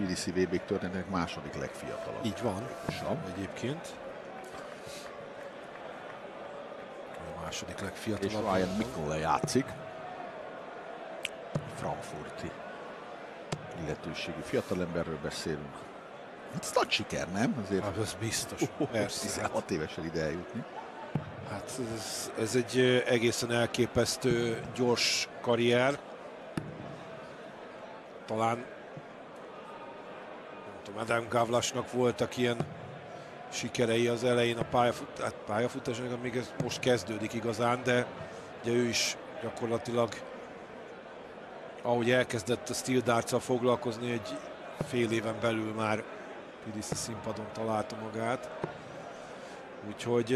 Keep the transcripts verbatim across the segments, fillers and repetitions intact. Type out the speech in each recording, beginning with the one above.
pé dé cé vé bé történetek második legfiatalabb. Így van, Sam egyébként. A második legfiatalabb. És Ryan Mikkola játszik. Frankfurti illetőségű fiatalemberről beszélünk. Ez nagy siker, nem? Azért hát ez biztos. Oh, persze. tizenhat évesen ide eljutni. Hát ez, ez egy egészen elképesztő gyors karrier. Talán nem tudom, Adam Gavlasnak voltak ilyen sikerei az elején a pályafut, hát pályafutásnak, még ez most kezdődik igazán, de ugye ő is gyakorlatilag, ahogy elkezdett a Steel Darts-al foglalkozni, egy fél éven belül már pé dé cé színpadon találta magát. Úgyhogy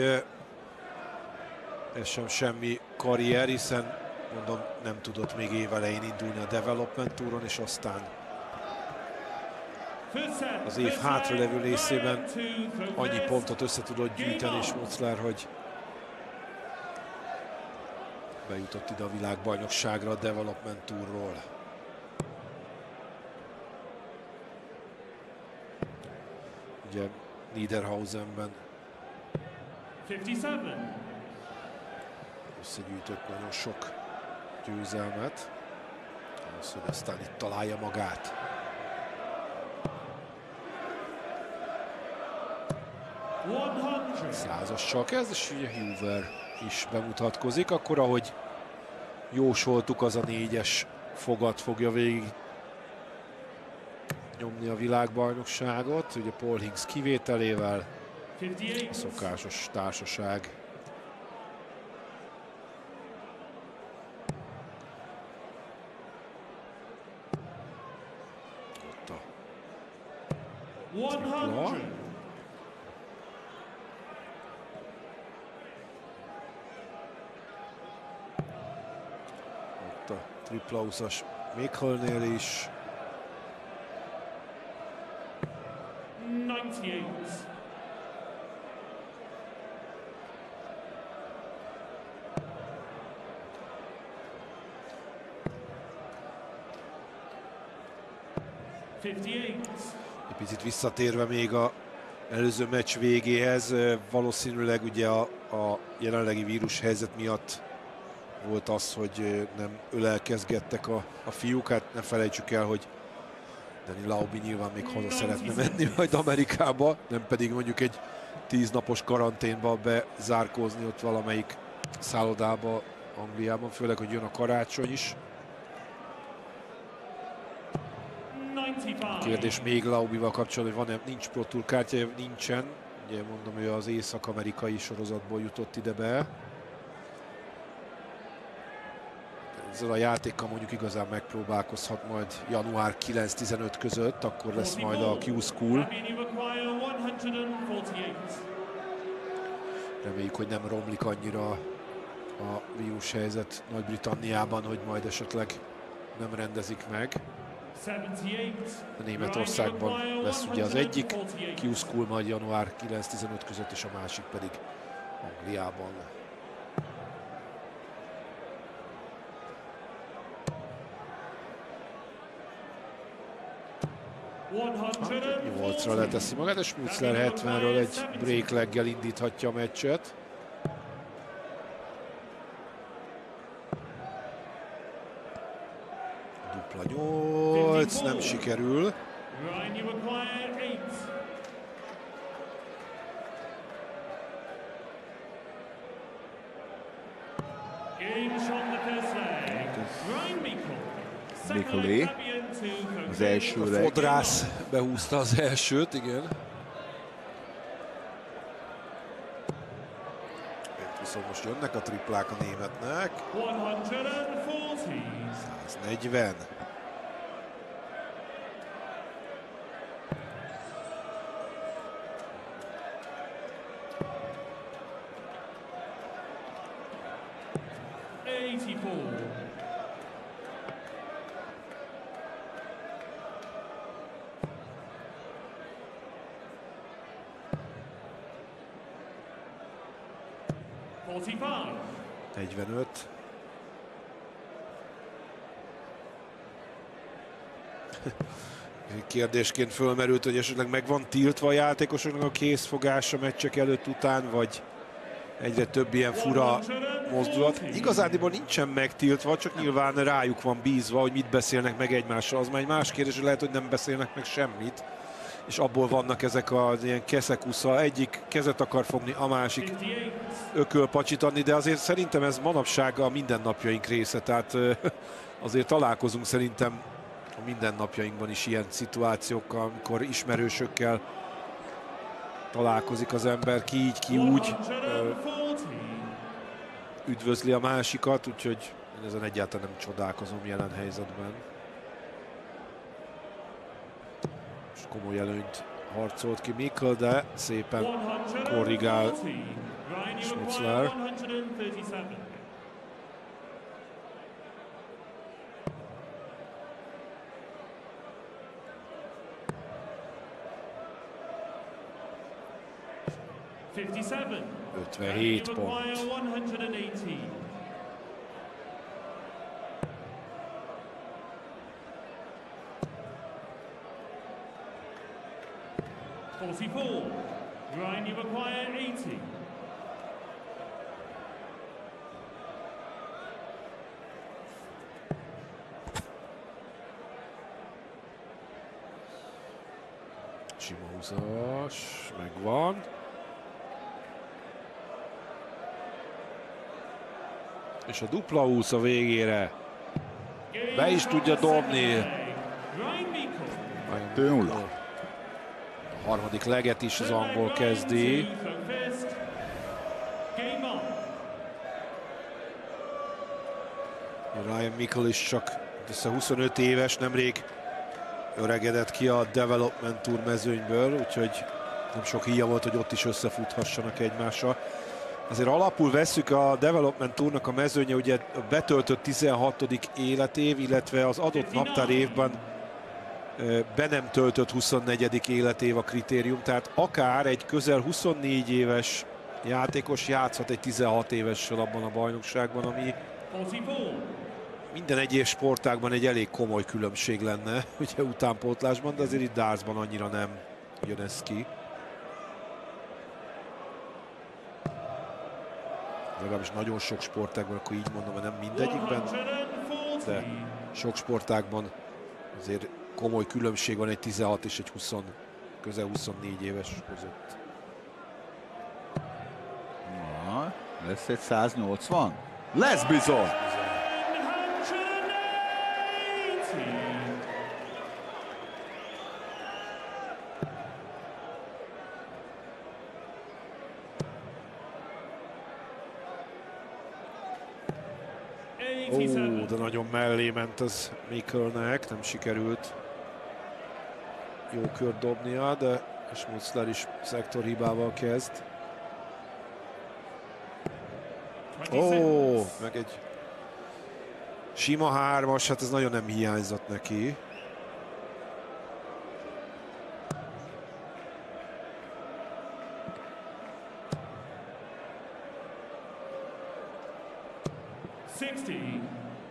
ez sem semmi karrier, hiszen mondom, nem tudott még évelején indulni a Development Touron, és aztán az év hátralevő részében annyi pontot össze tudott gyűjteni, és Motzler, hogy bejutott ide a világbajnokságra a Development Tourról. Ugye Niederhausenben összegyűjtött nagyon sok győzelmet, az, hogy aztán itt találja magát. Százassal kezd, és ugye Huber is bemutatkozik, akkor ahogy jósoltuk, az a négyes fogat fogja végig nyomni a világbajnokságot, ugye Paul Higgs kivételével, a szokásos társaság. Ott a tripla. Ott a tripla húszas Mikkelnél is. Egy picit visszatérve még a előző meccs végéhez, valószínűleg ugye a, a jelenlegi vírushelyzet miatt volt az, hogy nem ölelkezgettek a, a fiúk. Hát ne felejtsük el, hogy Danny Laubi nyilván még haza szeretne menni majd Amerikába, nem pedig mondjuk egy tíznapos karanténba bezárkózni ott valamelyik szállodába Angliában, főleg, hogy jön a karácsony is. A kérdés még Laubival kapcsolatban, hogy van-e, nincs Pro Tour kártya, nincsen. Ugye mondom, ő az észak-amerikai sorozatból jutott ide be. Ezzel a játékkal mondjuk igazán megpróbálkozhat majd január kilenc-tizenöt között, akkor lesz majd a Q School. Reméljük, hogy nem romlik annyira a vírushelyzet Nagy-Britanniában, hogy majd esetleg nem rendezik meg. A Németországban lesz ugye az egyik Q School majd január kilenc-tizenöt között, és a másik pedig Angliában. nyolcra leteszi magát, és Schmutzler hetvenről egy break leggel indíthatja a meccset. Dupla nyolc, nem sikerül. Mikkelé az első leg. Fodrász behúzta az elsőt, igen. Viszont most jönnek a triplák a németnek. száznegyven. negyvenöt. Kérdésként fölmerült, hogy esetleg meg van tiltva a játékosoknak a készfogása meccsek előtt után, vagy egyre több ilyen fura mozdulat. Igazándiból nincsen megtiltva, csak nyilván rájuk van bízva, hogy mit beszélnek meg egymással. Az már egy más kérdés, hogy lehet, hogy nem beszélnek meg semmit. És abból vannak ezek az ilyen keszekusza. Egyik kezet akar fogni, a másik ökölpacsit adni, de azért szerintem ez manapság a mindennapjaink része. Tehát azért találkozunk szerintem a mindennapjainkban is ilyen szituációkkal, amikor ismerősökkel találkozik az ember, ki így, ki úgy, üdvözli a másikat, úgyhogy én ezen egyáltalán nem csodálkozom jelen helyzetben. És komoly előnyt harcolt ki Mikl, de szépen korrigál Schmutzler. ötvenhét pont. forty-four. Ryan, you require eighty. Sima húszas, megvan. És a dupla húsz a végére. Be is tudja dobni. kettő nulla. A harmadik leget is az angol kezdi. Ryan Mikl is csak huszonöt éves, nemrég öregedett ki a Development Tour mezőnyből, úgyhogy nem sok híja volt, hogy ott is összefuthassanak egymással. Azért alapul vesszük a Development Tournak a mezőnye, ugye betöltött tizenhatodik életév, illetve az adott naptár évben be nem töltött huszonnegyedik életév a kritérium, tehát akár egy közel huszonnégy éves játékos játszhat egy tizenhat évessel abban a bajnokságban, ami minden egyes sportágban egy elég komoly különbség lenne, ugye utánpótlásban, de azért itt dartsban annyira nem jön ez ki. Legalábbis nagyon sok sportágban, akkor így mondom, hogy nem mindegyikben, de sok sportágban azért komoly különbség van egy tizenhat és egy húsz, közel huszonnégy éves között. Na, lesz egy száznyolcvan? Lesz bizony! Ó, de nagyon mellé ment az Miklnek, nem sikerült jó kört dobnia, de Schmutzler is szektorhibával kezd. Ó, meg egy sima hármas, hát ez nagyon nem hiányzott neki. sixty.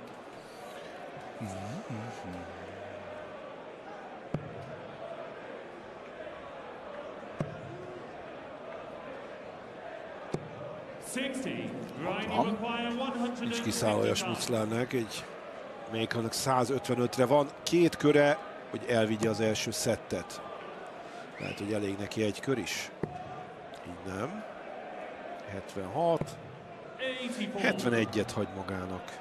Nincs kiszállója Schmutzlernek, egy Miklnek százötvenötre van, két köre, hogy elvigye az első szettet. Lehet, hogy elég neki egy kör is. Így nem. hetvenhat. hetvenegyet hagy magának.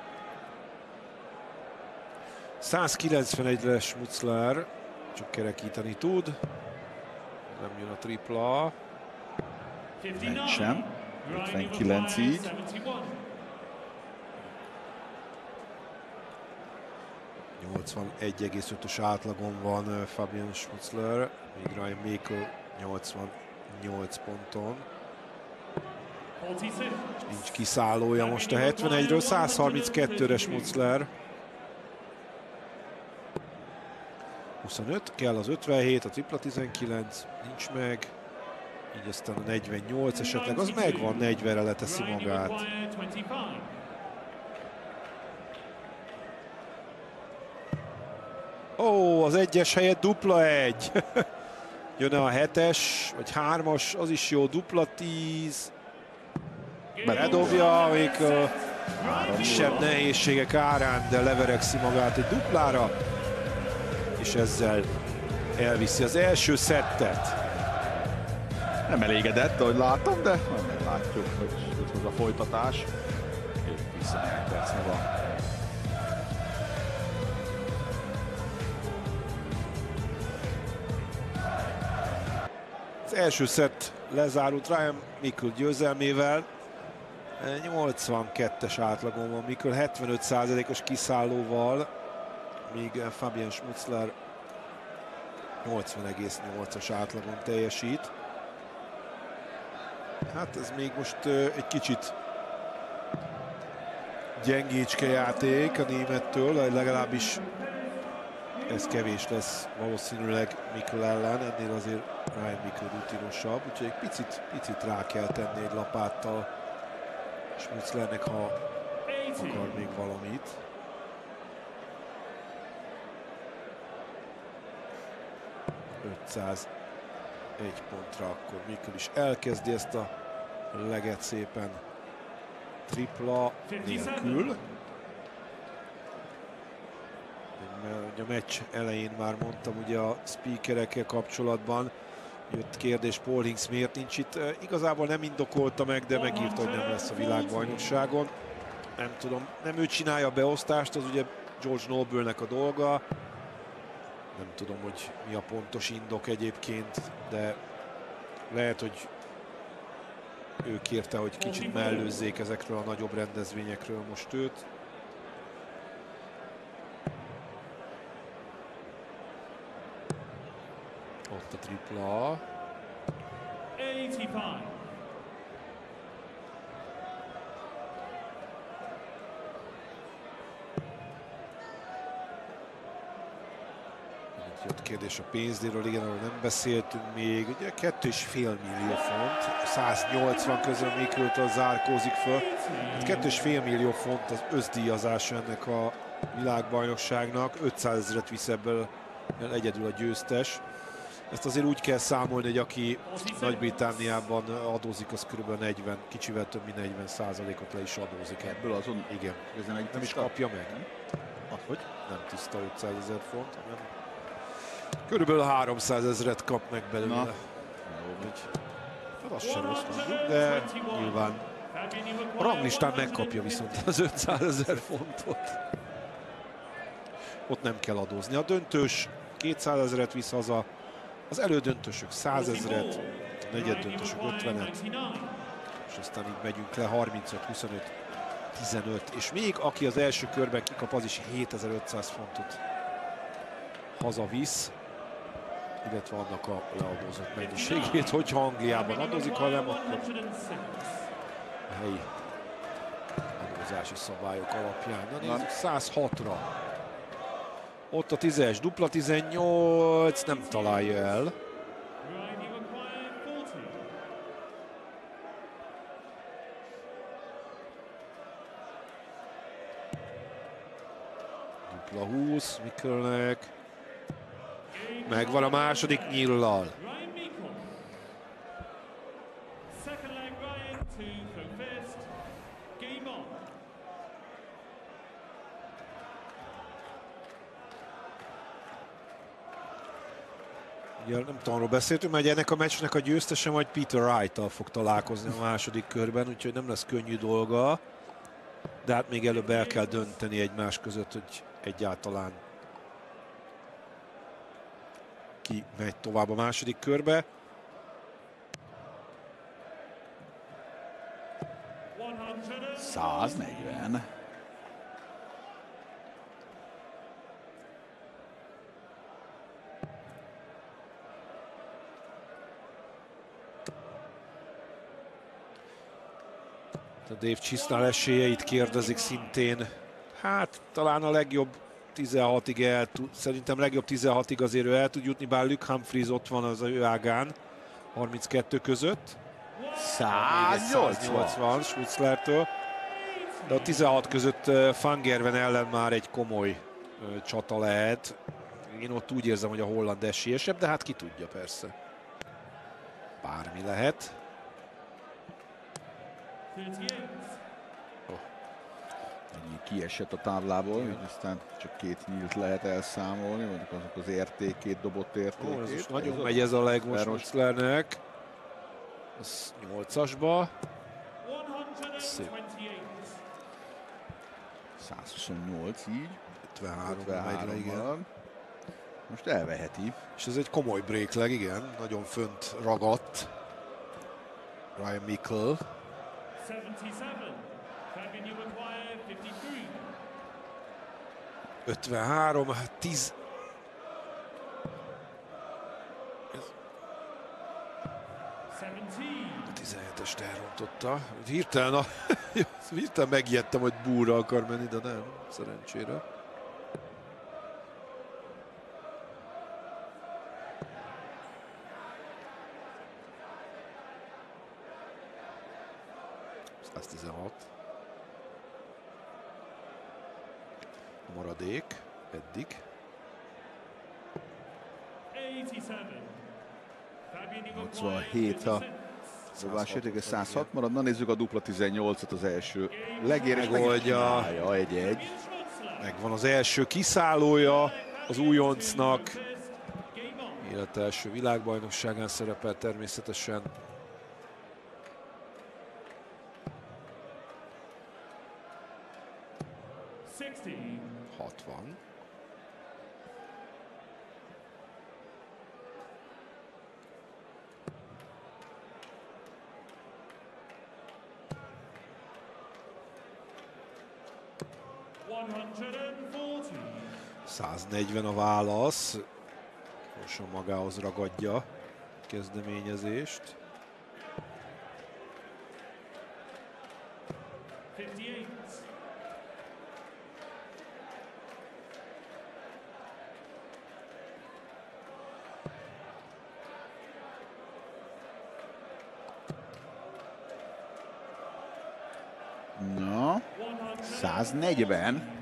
százkilencvenegyre Schmutzler, csak kerekíteni tud. Nem jön a tripla. Sem. ötvenkilenc így. nyolcvanegy egész ötös átlagon van Fabian Schmutzler, míg Ryan Mikl nyolcvannyolc ponton. Nincs kiszállója most a hetvenegyről, százharminckettőre Schmutzler. huszonöt, kell az ötvenhét, a tripla tizenkilenc, nincs meg. Így aztán a negyvennyolc esetleg, az megvan, negyvenre leteszi magát. Ó, az egyes helyett dupla egy. Jön a hetes, vagy hármas, az is jó, dupla tíz. Bedobja, még a kisebb nehézségek árán, de leverekszi magát egy duplára, és ezzel elviszi az első szettet. Nem elégedett, ahogy látom, de majd látjuk, hogy mit hoz a folytatás. És vissza perc van. Az első szett lezárult Ryan Mikl győzelmével. nyolcvankettes átlagon van Mikl, hetvenöt százalékos kiszállóval, míg Fabian Schmutzler nyolcvan egész nyolcas átlagon teljesít. Hát ez még most uh, egy kicsit gyengécske játék a némettől, legalábbis ez kevés lesz valószínűleg Mikl ellen, ennél azért Ryan Mikl rutinosabb, úgyhogy egy picit, picit rá kell tenni egy lapáttal Schmutzlernek, ha akar még valamit. ötszázegy pontra akkor Mikl is elkezdi ezt a leget szépen tripla nélkül. A meccs elején már mondtam ugye a speakerekkel kapcsolatban, jött kérdés, Paul Hinks miért nincs itt. Igazából nem indokolta meg, de megírta, hogy nem lesz a világbajnokságon. Nem tudom, nem ő csinálja a beosztást, az ugye George Noble-nek a dolga. Nem tudom, hogy mi a pontos indok egyébként, de lehet, hogy ő kérte, hogy kicsit mellőzzék ezekről a nagyobb rendezvényekről most őt. Ott a tripla. Jött kérdés a pénzdíjról, igen, arról nem beszéltünk még. Ugye kettő és fél millió font, száznyolcvan közül Mikltől zárkózik föl. Hát kettő és fél millió font az összdíjazása ennek a világbajnokságnak. ötszázezret visz ebből egyedül a győztes. Ezt azért úgy kell számolni, hogy aki Nagy-Britanniában adózik, az kb. negyven, kicsivel több mint negyven százalékot le is adózik ebből. Azon, igen. nem, nem is kapja meg. Nem? Hogy? Nem tiszta ötszázezer font, hanem körülbelül háromszázezret kap meg belőle. Na. Hát az sem rossz mondjuk, de nyilván a ranglistán megkapja viszont az ötszázezer fontot. Ott nem kell adózni. A döntős kétszázezret visz haza, az elődöntősök százezret, a negyeddöntősök ötvenet, és aztán így megyünk le harmincöt, huszonöt, tizenöt, és még aki az első körben kikap, az is hétezer-ötszáz fontot hazavisz, illetve annak a leadózott mennyiségét, hogyha Angliában adózik, ha nem, akkor a helyi adózási szabályok alapján. Na nézzük, száz hatra. Ott a tízes, dupla tizennyolc, nem találja el. Dupla húsz, Miklnek. Megvan a második nyillal. Ugye nem tudom, arról beszéltünk, mert ennek a meccsnek a győztese majd Peter Wright-tal fog találkozni a második körben, úgyhogy nem lesz könnyű dolga. De hát még előbb el kell dönteni egymás között, hogy egyáltalán ki megy tovább a második körbe. száznegyven. A Dave Chisnall esélyeit kérdezik szintén. Hát talán a legjobb tizenhatig el tud, szerintem legjobb tizenhatig azért ő el tud jutni, bár Luke Humphries ott van az ő ágán, harminckettő között. száznyolcvan Schmutzlertől. De a tizenhat között Van Gerwen ellen már egy komoly csata lehet. Én ott úgy érzem, hogy a holland esélyesebb, de hát ki tudja persze. Bármi lehet. Ennyi kiesett a táblából, így aztán csak két nyílt lehet elszámolni, mondjuk azok az értékét, dobott értékét. Ó, ez most nagyon ez megy ez a leg most Mutzlernek. Az nyolcasba. Szép. százhuszonnyolc így. ötvenhárom, ötvenhárom megy, igen. Most elveheti. És ez egy komoly break leg, igen. Nagyon fönt ragadt. Ryan Mickle. ötvenhárom, tíz. A tizenhetest elrontotta. Hirtelen, a, hirtelen megijedtem, hogy búra akar menni, de nem, szerencsére. száztizenhat. A maradék eddig. nyolcvanhét a dobás értéke, száz hat marad. Na nézzük a dupla tizennyolcat, az első legéres megoldja. egy-egy. Megvan az első kiszállója az újoncnak. Élet első világbajnokságán szerepel természetesen. hatvan. száznegyven a válasz. Gyorsan magához ragadja a kezdeményezést. Na, száznegyven.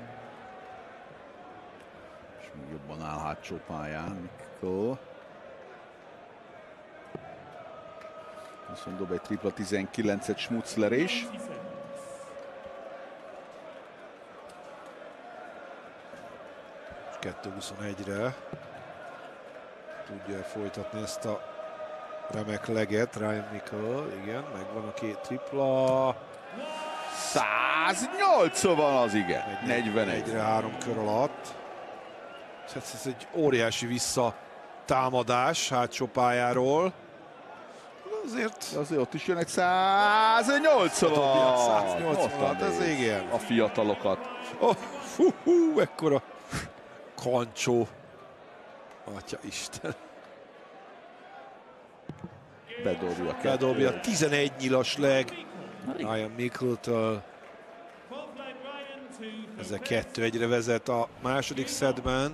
És még jobban áll hátsó pályán Mickle. Viszont dob egy tripla tizenkilencet Schmutzler is. kettő huszonegyre tudja folytatni ezt a remek leget Ryan Mickle. Igen, megvan a két tripla. száznyolcvan az, igen. negyvenegyre három kör alatt. Ez egy óriási visszatámadás hátsó pályáról. Azért... Azért ott is jönnek száznyolcvan. száznyolcvan, hát ez igen. A fiatalokat. Oh, hú, hú, ekkora kancsó. Atya Isten. Bedobja, Bedobja tizenegy nyilas leg Ryan Mickle-től. Ezzel kettő egyre vezet a második szedben.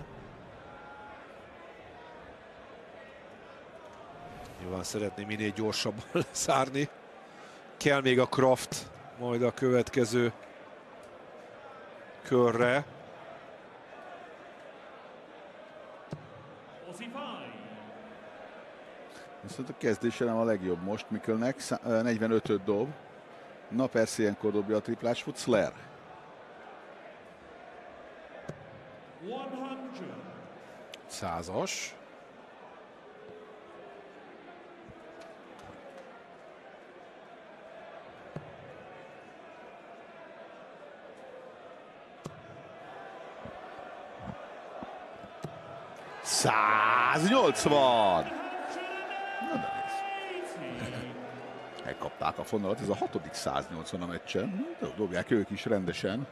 Nyilván szeretné minél gyorsabban leszárni. Kell még a Kraft majd a következő körre. Viszont a kezdése nem a legjobb most Mickle-nek, negyvenötöt dob. Na persze ilyenkor dobja a triplás Schmutzler. Százas. száznyolcvan! Na de nézd. Megkapták a fonalat, ez a hatodik száznyolcvan a meccsen. Dobják ők is rendesen.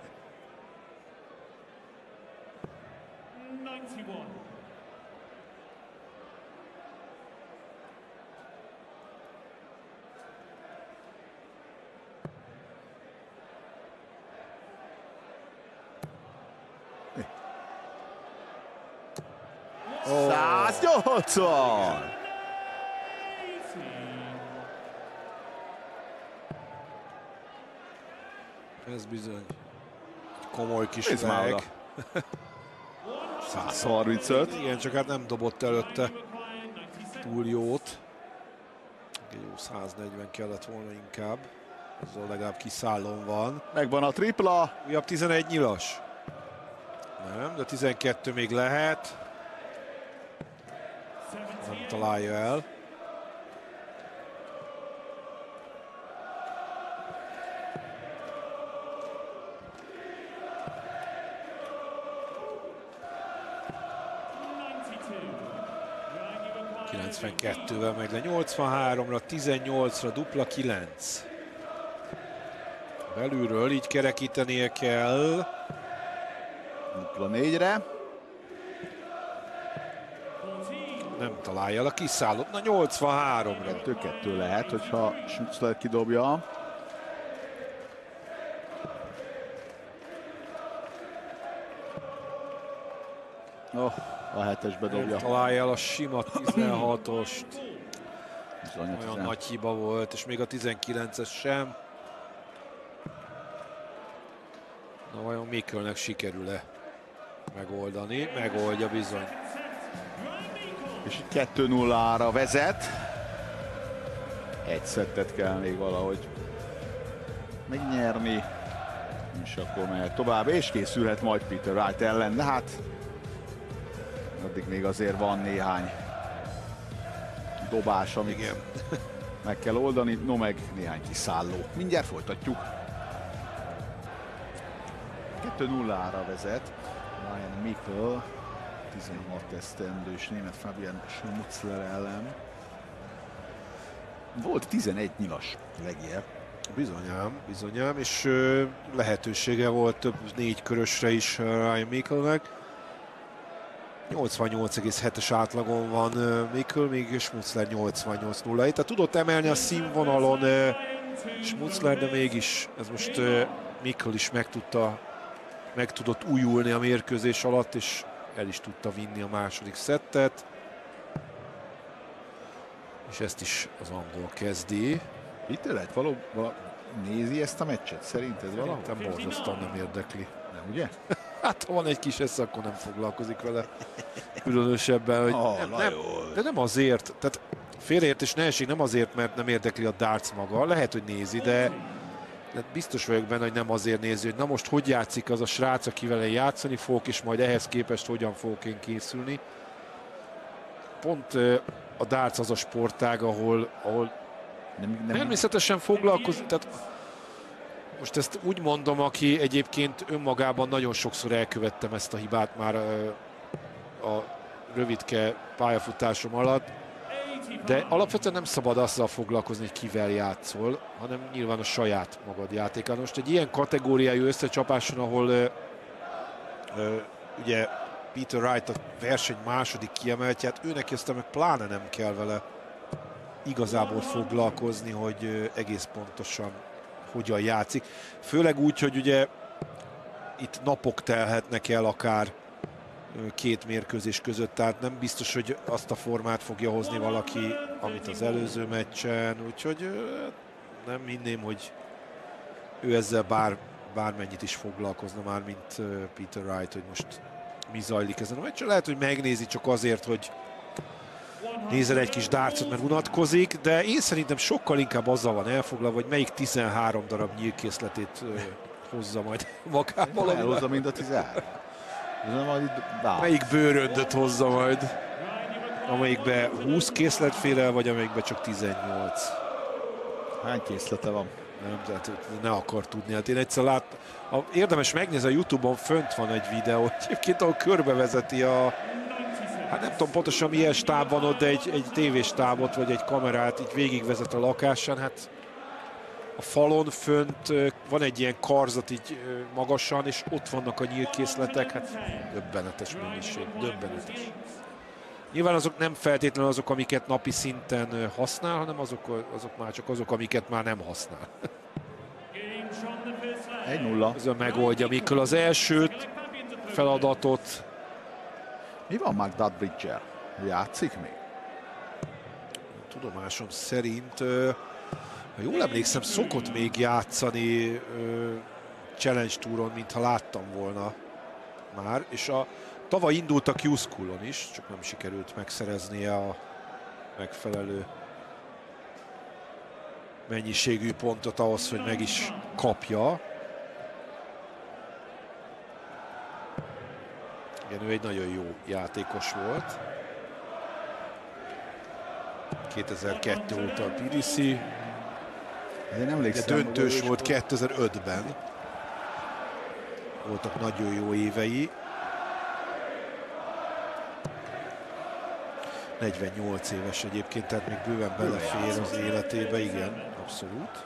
száznyolcvan! Ez bizony komoly kis leg. száz harmincöt. Igen, csak hát nem dobott előtte túl jót. Egy jó száznegyven kellett volna inkább. Azzal legalább kiszállón van. Megvan a tripla. Újabb tizenegy nyilas. Nem, de tizenkettő még lehet. Nem találja el. kilencvenkettővel megy le nyolcvanháromra, tizennyolcra, dupla kilenc. Belülről így kerekítenie kell. Dupla négyre. Nem találja el a kiszállót. Na nyolcvanháromra. kettő-kettő lehet, hogyha Schmutzler kidobja. Oh, a hetesbe dobja. Találja el a sima tizenhatost. Bizony, Olyan nagy hiba volt, és még a tizenkilences sem. Na vajon Mikkelnek sikerül-e megoldani? Megoldja bizony. És így kettő nullára vezet. Egy szettet kell még valahogy megnyerni. És akkor mehet tovább, és készülhet majd Peter Wright ellen. De hát addig még azért van néhány dobás, amit Igen. meg kell oldani. No meg néhány kiszálló. Mindjárt folytatjuk. kettő nullára vezet Ryan Mikkel, tizenhat esztendős német Fabian Schmutzler ellen. Volt tizenegy nyilas legjobb. Bizonyám, bizonyám, és ö, lehetősége volt több négy körösre is Ryan Mikkelnek. nyolcvannyolc egész hetes átlagon van uh, Mikkel, még Schmutzler nyolcvannyolc nulla. Tehát tudott emelni a színvonalon uh, Schmutzler, de mégis ez most uh, Mikkel is meg tudta, meg tudott újulni a mérkőzés alatt, és el is tudta vinni a második szettet. És ezt is az angol kezdi. Itt lehet valóban nézi ezt a meccset? Szerinted valahol? Szerintem borzasztóan nem érdekli. Nem, ugye? Hát ha van egy kis esze, akkor nem foglalkozik vele. Különösebben, hogy Oh, nem, nem, de nem azért, tehát félreértés ne esik, nem azért, mert nem érdekli a darts maga. Lehet, hogy nézi, de, de biztos vagyok benne, hogy nem azért nézi, hogy na most hogy játszik az a srác, akivel én játszani fogok, és majd ehhez képest hogyan fogok én készülni. Pont a darts az a sportág, ahol, ahol nem, nem, természetesen foglalkozik, tehát most ezt úgy mondom, aki egyébként önmagában nagyon sokszor elkövettem ezt a hibát már a rövidke pályafutásom alatt, de alapvetően nem szabad azzal foglalkozni, hogy kivel játszol, hanem nyilván a saját magad játékán. Most egy ilyen kategóriájú összecsapáson, ahol ö, ö, ugye Peter Wright a verseny második kiemeltjét, őnek aztán meg pláne nem kell vele igazából foglalkozni, hogy ö, egész pontosan hogyan játszik. Főleg úgy, hogy ugye itt napok telhetnek el akár két mérkőzés között, tehát nem biztos, hogy azt a formát fogja hozni valaki, amit az előző meccsen, úgyhogy nem hinném, hogy ő ezzel bár, bármennyit is foglalkozna már, mint Peter Wright, hogy most mi zajlik ezen a meccsen. Lehet, hogy megnézi csak azért, hogy nézel egy kis dartsot, mert unatkozik, de én szerintem sokkal inkább azzal van elfoglalva, hogy melyik tizenhárom darab nyílkészletét hozza majd magával. Elhozza mind a tizenhárom. Melyik bőröndöt hozza majd, amelyikbe húsz készlet fér el, vagy amelyikbe csak tizennyolc. Hány készlete van? Nem, tehát ne akar tudni. Hát én egyszer lát, a, érdemes megnézni, a YouTube-on fönt van egy videó, egyébként ahol körbevezeti a, hát nem tudom pontosan milyen stáb van ott, de egy, egy tévéstábot vagy egy kamerát így végigvezet a lakásán, hát a falon fönt van egy ilyen karzat így magasan, és ott vannak a nyílkészletek, hát döbbenetes mennyiség, döbbenetes. Nyilván azok nem feltétlenül azok, amiket napi szinten használ, hanem azok, azok már csak azok, amiket már nem használ. egy nulla. Ezzel megoldja Mikkel az elsőt, feladatot. Mi van Mark Dudbridge-el? Játszik még? Tudomásom szerint, ha jól emlékszem, szokott még játszani Challenge Touron, mintha láttam volna már, és a Tavaly indult a Q-Schoolon is, csak nem sikerült megszereznie a megfelelő mennyiségű pontot ahhoz, hogy meg is kapja. Igen, ő egy nagyon jó játékos volt. kétezer-kettő óta a pé dé cé. Én emlékszem, döntős volt kétezer-ötben. Voltak nagyon jó évei. negyvennyolc éves egyébként, tehát még bőven belefér az életébe, igen, abszolút.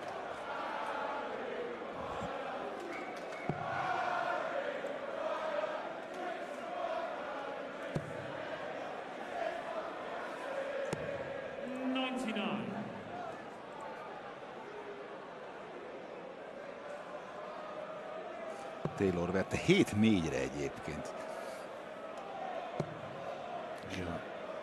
Taylor vette hét négyre egyébként. Ja.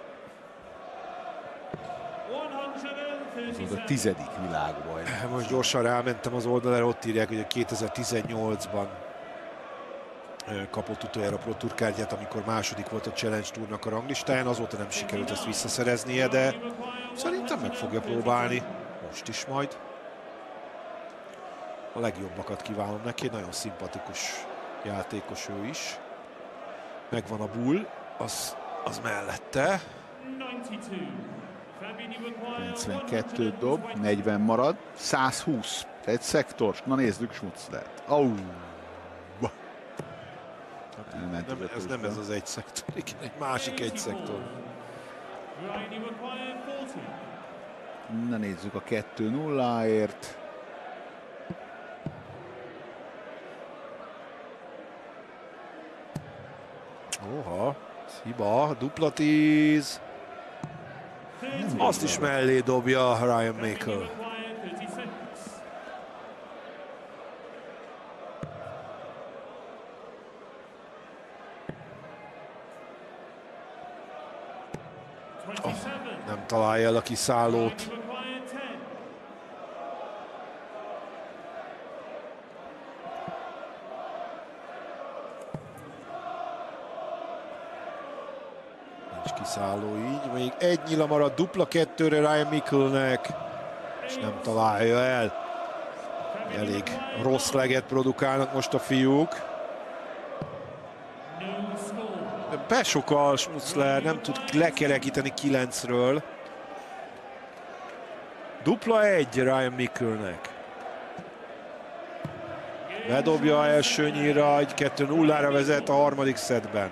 Ez volt a tizedik világbajnok. Most gyorsan rámentem az oldalra, ott írják, hogy a kétezer-tizennyolcban kapott utoljára Pro Tour kártyát, amikor második volt a Challenge Tournak a ranglistáján, azóta nem sikerült ezt visszaszereznie, de szerintem meg fogja próbálni, most is majd. A legjobbakat kívánom neki, nagyon szimpatikus játékos ő is. Megvan a bull, az, az mellette. kilencvenkettőt dob, negyven marad, száz húsz. Egy szektor. Na nézzük Schmutzlert. Oh. Nem, ez nem ez az egy szektor, igen, egy másik egy szektor. Na nézzük a kettő nulláért. Oha, hiba, dupla tíz. Azt is mellé dobja Ryan Meikle. Oh, nem találja el a kiszállót. Nincs kiszálló így, még egy nyila marad, dupla kettőre Ryan Meikle-nek, és nem találja el. Elég rossz leget produkálnak most a fiúk. Besokal Schmutzler, nem tud lekerekíteni kilencről. Dupla egy Ryan Meikle-nek. Bedobja első nyíra, egy kettő nullára vezet a harmadik szettben.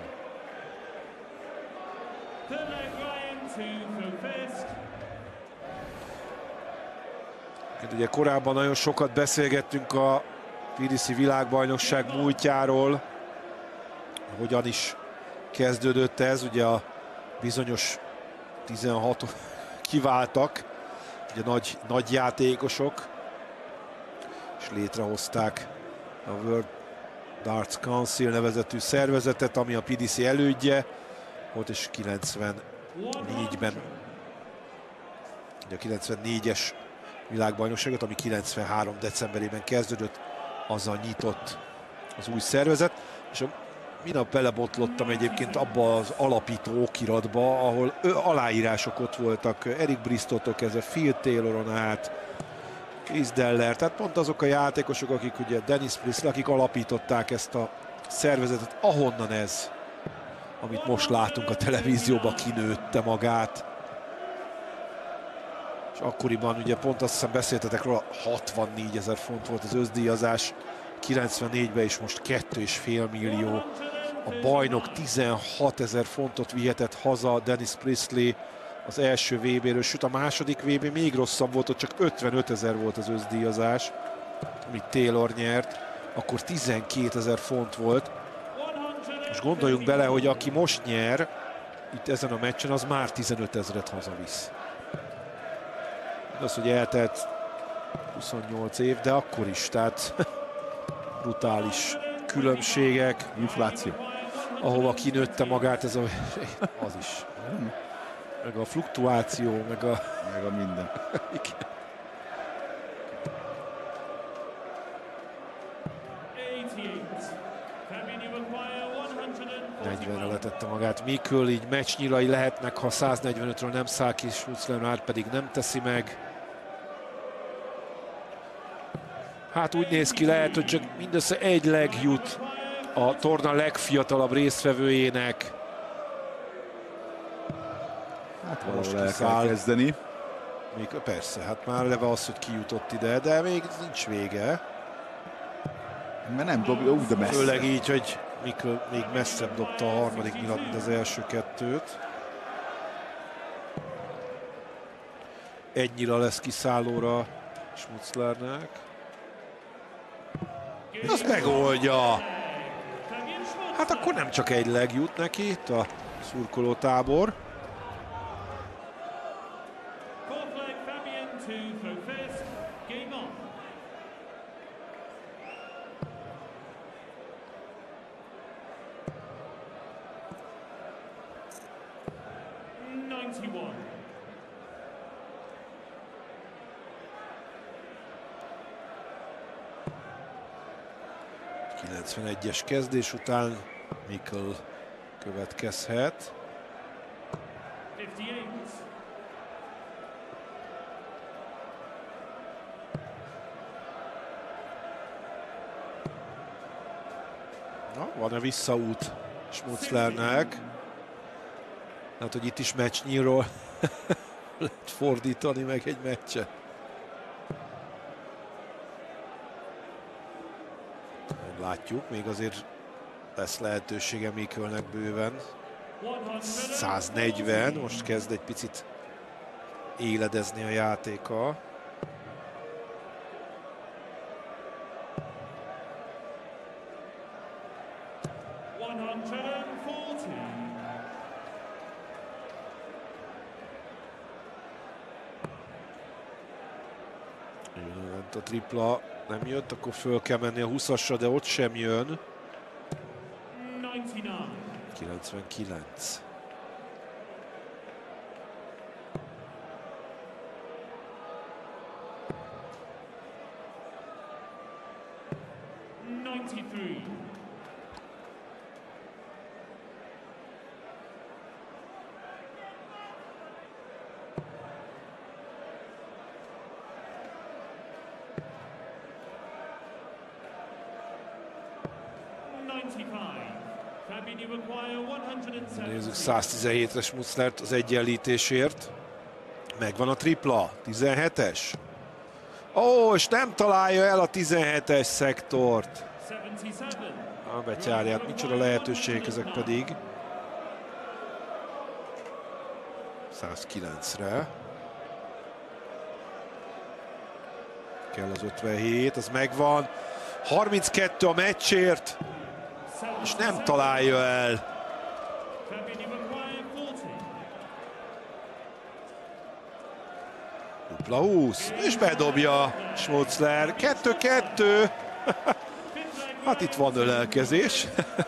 Ugye korábban nagyon sokat beszélgettünk a pé dé cé világbajnokság múltjáról, hogyan is kezdődött ez, ugye a bizonyos tizenhat kiváltak, ugye nagy, nagy játékosok, és létrehozták a World Darts Council nevezetű szervezetet, ami a pé dé cé elődje volt, és kilencvennégyben, ugye a kilencvennégyes világbajnokságot, ami kilencvenhárom decemberében kezdődött, azzal nyitott az új szervezet, és a minap belebotlottam egyébként abba az alapító okiratba, ahol ő, aláírások ott voltak, Eric Bristottól kezdve, Phil Tayloron át, Chris Deller, tehát pont azok a játékosok, akik ugye Dennis Priestley, akik alapították ezt a szervezetet, ahonnan ez, amit most látunk a televízióban, kinőtte magát. És akkoriban ugye pont azt hiszem beszéltetek róla, hatvannégyezer font volt az összdíjazás, kilencvennégyben is most két és fél millió. A bajnok tizenhatezer fontot vihetett haza Dennis Priestley az első vé béről, sőt a második vé bé még rosszabb volt, ott csak ötvenötezer volt az összdíjazás, amit Taylor nyert, akkor tizenkétezer font volt. Most gondoljunk bele, hogy aki most nyer itt ezen a meccsen, az már tizenötezret hazavisz. Az, hogy eltelt huszonnyolc év, de akkor is, tehát brutális különbségek. Infláció. Ahova kinőtte magát ez a... az is. Meg a fluktuáció, meg a... Meg a minden. Igen. megtalálta magát Mikl, így meccsnyilai lehetnek, ha száznegyvenötről nem száll ki, Schmutzler már pedig nem teszi meg. Hát úgy néz ki, lehet, hogy csak mindössze egy leg jut a torna legfiatalabb résztvevőjének. Hát valahol el kell kezdeni. Még, persze, hát már eleve az, hogy kijutott ide, de még nincs vége. Mert nem dobja úgy, de messze. Főleg így, hogy Mikl még messzebb dobta a harmadik nyilat, mint az első kettőt. Egy nyila lesz kiszállóra Schmutzlernek. Azt megoldja! Hát akkor nem csak egy leg jut neki, itt a szurkoló tábor. kilencvenegyes kezdés után Mikl következhet. Na, van-e visszaút Schmutzlernek? Hát, hogy itt is meccsnyílról lehet fordítani meg egy meccset. Látjuk, még azért lesz lehetősége Miklnek bőven. száznegyven, most kezd egy picit éledezni a játéka. A tripla nem jött, akkor föl kell menni a húszasra, de ott sem jön. kilencvenkilenc. Nézzük száztizenhétre Schmutzlert az egyenlítésért. Megvan a tripla, tizenhetes. Ó, és nem találja el a tizenhetes szektort. A betyárját, micsoda lehetőségek ezek pedig. százkilencre. Kell az ötvenhét, az megvan. harminckettő a meccsért. És nem találja el. Dupla húsz, és bedobja Schmutzler. kettő-kettő. Hát itt van ölelkezés.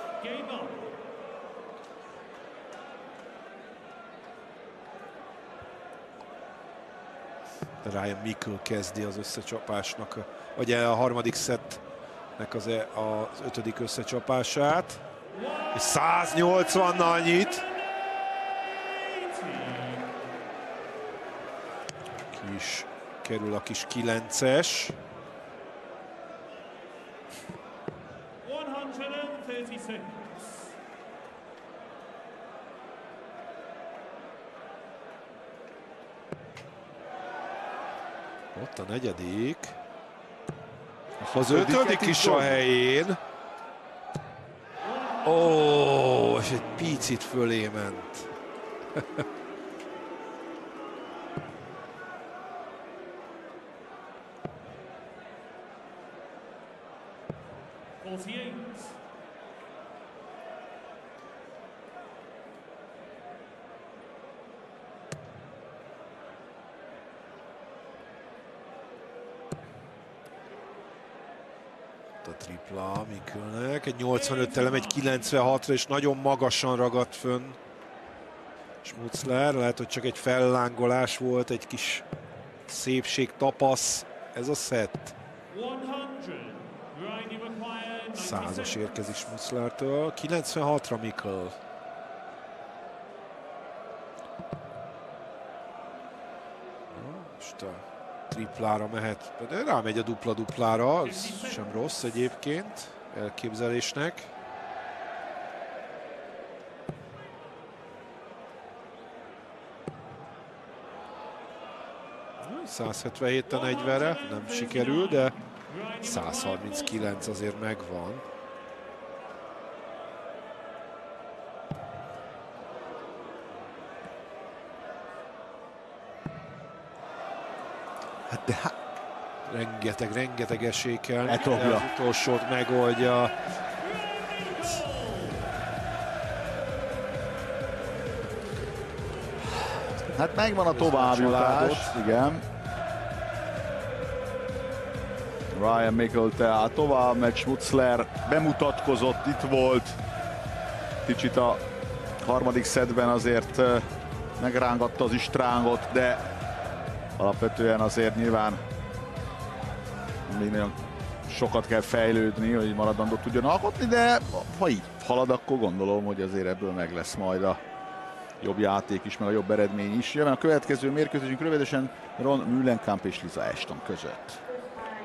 Ryan Mikl kezdi az összecsapásnak, vagy a harmadik szettnek az, az ötödik összecsapását. És száznyolcvannal nyit. Ki is kerül a kis kilences. Ott a negyedik. Az ötödik is a helyén. Ó, és egy picit fölé ment. A tripla Miklnek, egy nyolcvanöttel lemegy kilencvenhatra, és nagyon magasan ragadt fönn Schmutzler. Lehet, hogy csak egy fellángolás volt, egy kis szépség, tapasz. Ez a szett. Százas érkezik Schmutzlertől. kilencvenhatra Mikl. Most a triplára mehet, de rámegy a dupla-duplára, az sem rossz egyébként elképzelésnek. száz hetvenhét a negyvenre, nem sikerül, de száz harminckilenc azért megvan. Hát de hát... Rengeteg, rengeteg esély kell, de Etobja. az utolsót megoldja. Hát megvan a továbbjutás, igen. Ryan Mickle tehát tovább megy, Schmutzler bemutatkozott, itt volt. Kicsit a harmadik szettben azért megrángatta az istrángot, de alapvetően azért nyilván még nagyon sokat kell fejlődni, hogy maradandót tudjon alkotni, de ha így halad, akkor gondolom, hogy azért ebből meg lesz majd a jobb játék is, meg a jobb eredmény is. Jön a következő mérkőzésünk rövidesen Ron Mühlenkamp és Lisa Ashton között.